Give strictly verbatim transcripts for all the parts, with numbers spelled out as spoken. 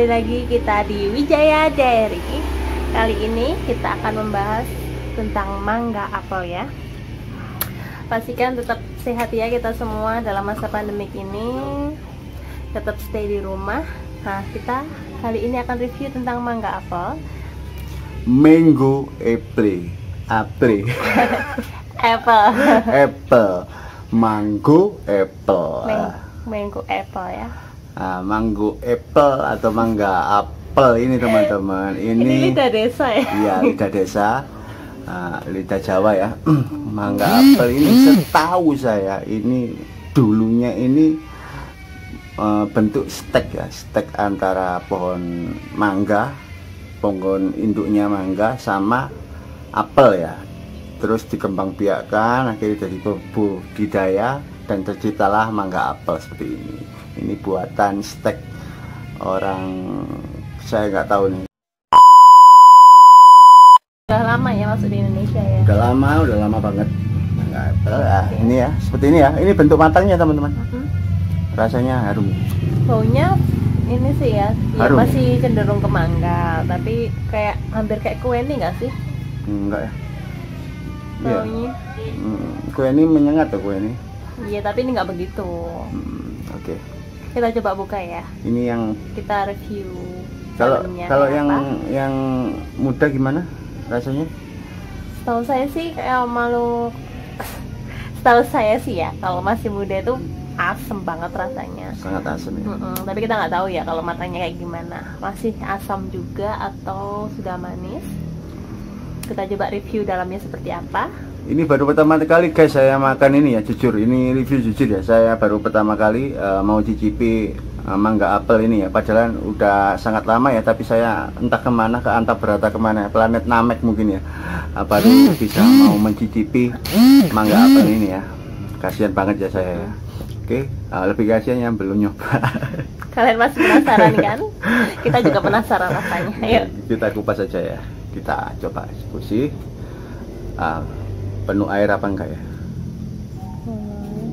kembali lagi kita di Wijaya Diary. Kali ini kita akan membahas tentang mangga apel ya. Pastikan tetap sehat ya kita semua dalam masa pandemik ini. Tetap stay di rumah. Nah, kita kali ini akan review tentang mangga apel. Mango apple. Apple. Apple. Apple. Mango apple. Mango apple ya. Nah, mango apple atau mangga apel ini teman-teman. Ini, ini lidah desa ya? Iya, lidah desa. Nah, lidah Jawa ya. Mangga apel ini setahu saya ini dulunya ini uh, bentuk stek ya, stek antara pohon mangga, pohon induknya mangga sama apel ya. Terus dikembangbiakkan akhirnya jadi budidaya dan terciptalah mangga apel seperti ini. Ini buatan stek orang, saya nggak tahu nih. Udah lama ya masuk di Indonesia ya? Udah lama, udah lama banget. Mangga apel ya. Ini ya, seperti ini ya. Ini bentuk matangnya teman-teman. Hmm. Rasanya harum. Baunya ini sih ya, ya harum. Masih cenderung ke mangga, tapi kayak hampir kayak kue ini nggak sih? Enggak ya. Baunya. Ya. Hmm, kue ini menyengat tuh kue ini. Iya, tapi ini nggak begitu. Hmm, Oke. Okay. Kita coba buka ya. Ini yang kita review. Kalau kalau yang apa? Yang muda gimana rasanya? Setahu saya sih kayak malu. Setahu saya sih ya, kalau masih muda itu asam banget rasanya. Sangat asam ya. Mm-mm, tapi kita nggak tahu ya kalau matangnya kayak gimana. Masih asam juga atau sudah manis? Kita coba review dalamnya seperti apa. Ini baru pertama kali guys saya makan ini ya, jujur ini review jujur ya, saya baru pertama kali uh, mau cicipi uh, mangga apel ini ya. Padahal udah sangat lama ya, tapi saya entah kemana, ke Antabrata kemana, planet Namek mungkin ya, uh, baru bisa mau mencicipi mangga apel ini ya. Kasihan banget ya saya ya. Oke, uh, lebih kasihan yang belum nyoba. Kalian masih penasaran kan? Kita juga penasaran rasanya. Ayo kita kupas saja ya, kita coba eksekusi. uh, Penuh air apa enggak ya? Hmm.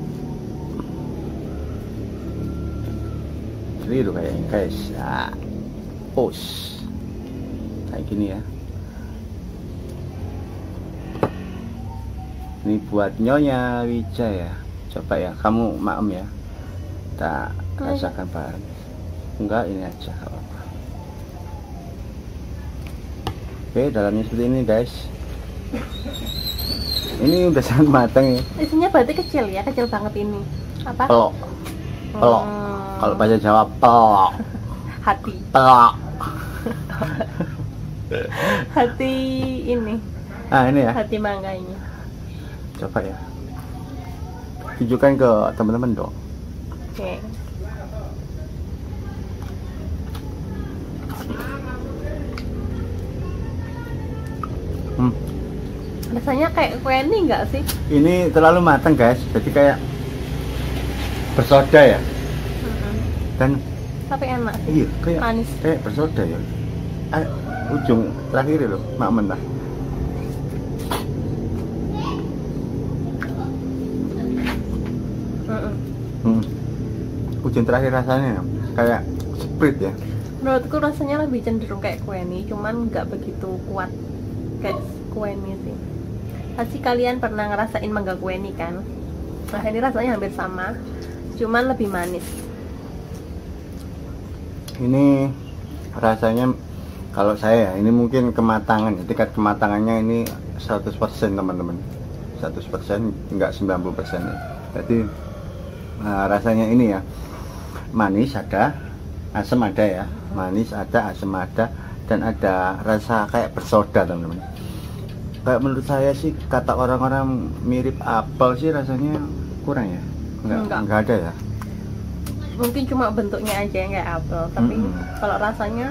Jadi itu kayaknya guys. Nah, pos kayak gini ya. Ini buat Nyonya Wijaya. Coba ya, kamu maem ya. Kita rasakan bareng. Enggak, ini aja gak apa-apa. Oke, dalamnya seperti ini guys. Ini udah sangat matang ya. Isinya berarti kecil ya, kecil banget ini. Apa? Pelok. Pelok. Hmm. Kalau bahasa Jawa pelok. Hati. Pelok. Hati ini. Ah, ini ya. Hati mangga ini. Coba ya. Tunjukkan ke teman-teman dong. Oke. Hmm. Rasanya kayak kue ini enggak sih? Ini terlalu matang guys, jadi kayak bersoda ya. Mm-hmm. Dan tapi enak sih. Iya, kayak manis. Kayak bersoda ya. Ah, ujung terakhir loh, mak mentah. Mm-hmm. Hmm. Ujung terakhir rasanya kayak Sprite ya. Menurutku rasanya lebih cenderung kayak kue ini, cuman nggak begitu kuat kayak kue ini sih. Pasti kalian pernah ngerasain mangga kue ini kan? Nah, ini rasanya hampir sama, cuman lebih manis. Ini rasanya kalau saya ya, ini mungkin kematangan, tingkat kematangannya ini seratus persen teman-teman. seratus persen, enggak sembilan puluh persen ya. Jadi nah, rasanya ini ya, manis ada, asam ada ya. Manis ada, asam ada, dan ada rasa kayak bersoda teman-teman. Kayak menurut saya sih, kata orang-orang mirip apel sih rasanya kurang ya. Enggak, enggak. enggak ada ya. Mungkin cuma bentuknya aja yang kayak apel, tapi mm-hmm. kalau rasanya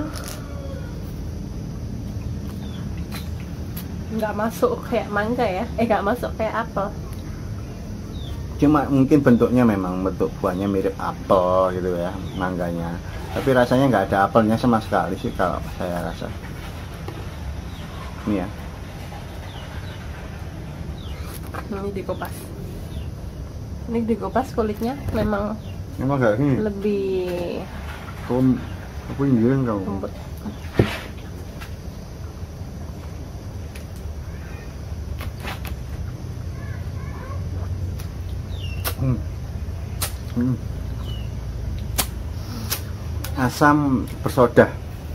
nggak masuk kayak mangga ya. Eh, nggak masuk kayak apel. Cuma mungkin bentuknya memang bentuk buahnya mirip apel gitu ya, mangganya. Tapi rasanya nggak ada apelnya sama sekali sih kalau saya rasa. Ini ya. Ini dikupas. Ini dikupas kulitnya memang Emang gak ini? Lebih Kum, Aku ingin kau. lembut. Hmm. Hmm. Asam bersoda.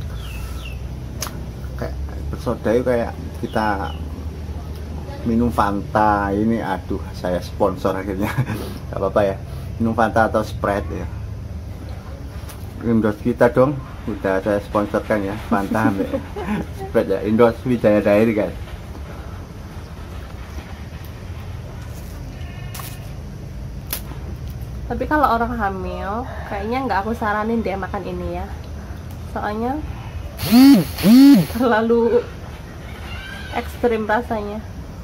Kayak bersoda itu kayak kita minum Fanta ini, aduh saya sponsor akhirnya. Gak apa-apa ya, minum Fanta atau Sprite ya, endorse kita dong, udah saya sponsorkan ya Fanta sampai Sprite ya, endorse Wijaya Dairy guys. Tapi kalau orang hamil kayaknya nggak aku saranin deh makan ini ya, soalnya terlalu ekstrim rasanya.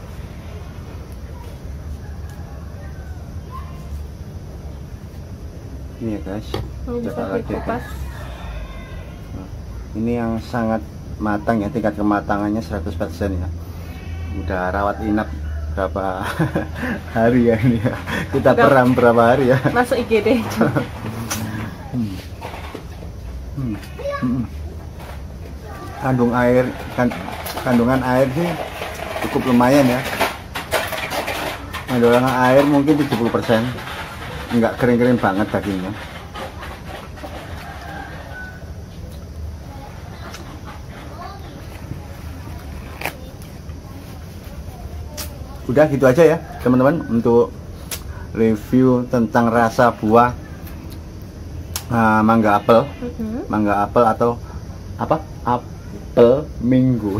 Ini ya guys, Ini bisa coba lagi ya, dikupas. guys. Nah, ini yang sangat matang ya, tingkat kematangannya seratus persen ya. Udah rawat inap berapa hari ya ini ya. Kita Udah peram berapa hari ya. Masuk I G D. hmm. Hmm. Hmm. Kandung air kan, kandungan air sih cukup lumayan ya. Kandungan air mungkin tujuh puluh persen. Enggak kering-kering banget dagingnya. Udah gitu aja ya teman-teman untuk review tentang rasa buah uh, mangga apel. Mm-hmm. Mangga apel atau apa? Apel minggu.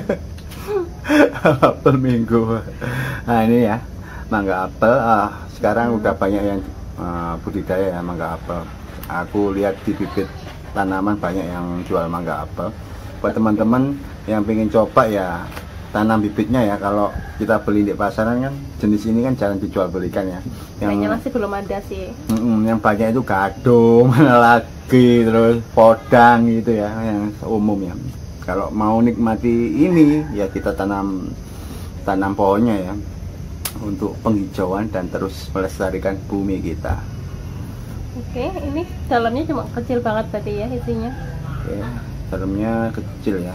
Apel minggu. Nah ini ya, mangga apel. Uh, sekarang hmm. udah banyak yang uh, budidaya ya mangga apel. Aku lihat di bibit tanaman banyak yang jual mangga apel. Buat teman-teman yang pengen coba ya tanam bibitnya ya. Kalau kita beli di pasaran kan jenis ini kan jarang dijual belikan ya. Yang kayaknya masih belum ada sih. Mm, yang banyak itu gadung, mana lagi, terus podang gitu ya, yang umum ya. Kalau mau nikmati ini ya kita tanam tanam pohonnya ya, untuk penghijauan dan terus melestarikan bumi kita. Oke, ini dalamnya cuma kecil banget tadi ya isinya. Oke, dalamnya kecil ya.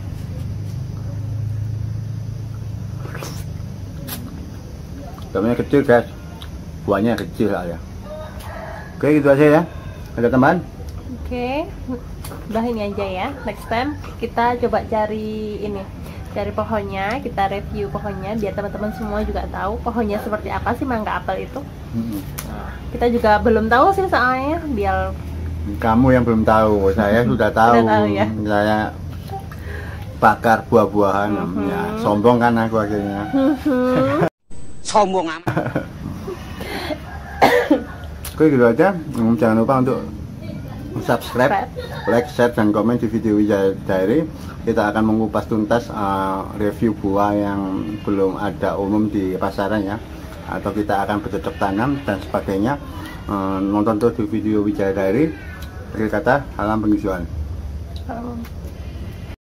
Dalamnya kecil guys, buahnya kecil lah ya. Oke gitu aja ya. Ada tambahan? Oke, udah ini aja ya. Next time kita coba cari ini, cari pohonnya, kita review pohonnya biar teman-teman semua juga tahu pohonnya seperti apa sih mangga apel itu. Hmm. Nah, kita juga belum tahu sih soalnya, biar kamu yang belum tahu, saya sudah tahu. tahu ya? Saya bakar buah-buahan, mm-hmm. ya sombong kan aku akhirnya. Mm-hmm. Sombong amat. Oke gitu aja. Jangan lupa untuk subscribe, like, share, dan komen di video Wijaya Dairy. Kita akan mengupas tuntas uh, review buah yang belum ada umum di pasaran ya, atau kita akan bercocok tanam dan sebagainya. Uh, nonton terus di video Wijaya Dairy. Akhir kata, salam penghijauan.